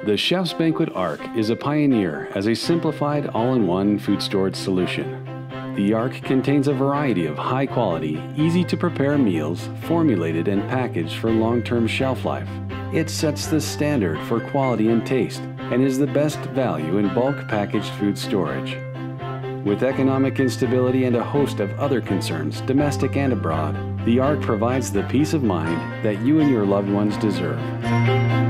The Chef's Banquet Ark is a pioneer as a simplified all-in-one food storage solution. The Ark contains a variety of high-quality, easy-to-prepare meals formulated and packaged for long-term shelf life. It sets the standard for quality and taste and is the best value in bulk packaged food storage. With economic instability and a host of other concerns, domestic and abroad, the Ark provides the peace of mind that you and your loved ones deserve.